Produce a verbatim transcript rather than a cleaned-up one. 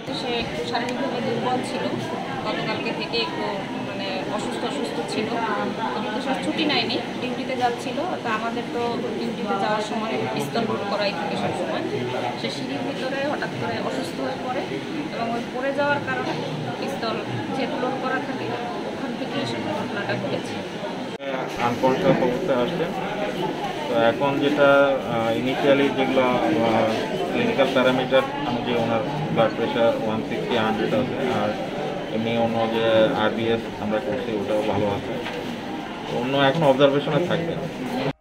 সে একটু শারীরিকভাবে দুর্বল ছিল, গতকালকে থেকে একটু মানে অসুস্থ অসুস্থ ছিল, কিন্তু সে ছুটি নেয়নি, ডিউটিতে যাচ্ছিল। তো আমাদের তো ডিউটিতে যাওয়ার সময় পিস্তল লোড করাই থাকে সবসময়। সে সিঁড়ির ভিতরে হঠাৎ করে অসুস্থ হয়ে পড়ে এবং ওই পড়ে যাওয়ার কারণে পিস্তল যেহেতু লোড করা থাকে ওখান থেকেই সে ঘটনাটা ঘটেছে। আনকনসিয়াস অবস্থায় আসছেন। তো এখন যেটা ইনিশিয়ালি যেগুলো ক্লিনিক্যাল প্যারামিটার যে ওনার blood pressure one sixty hundred আছে, আর এমনি অন্য যে আরবিএস আমরা করছি ওটাও ভালো আছে। অন্য এখন অবজারভেশনে থাকবে।